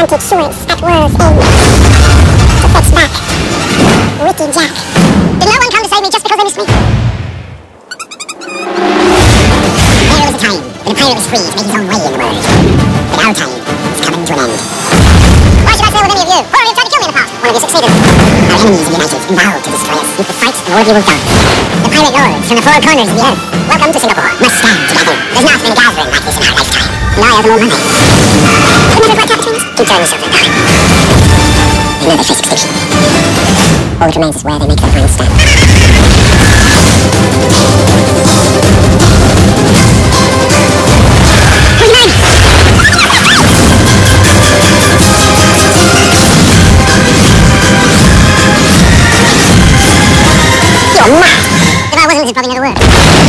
gigantic shorts at work in to fetch back Ricky Jack. Did no one come to save me just because they missed me? There was a time when a pirate was free to make his own way in the world. But our time is coming to an end. Why should I sail with any of you? Four of you tried to kill me in the past. One of you succeeded. Our enemies are united and vowed to destroy us. You could fight and all of you will die. The pirate lords from the four corners of the earth, welcome to Singapore, must stand together. There's not been a gathering like this in our lifetime. And I have more money. Could never work out between us. Keep telling yourself that. I know they face extinction. All that remains is where they make their final stand. You're mad! If I wasn't, this would probably never work.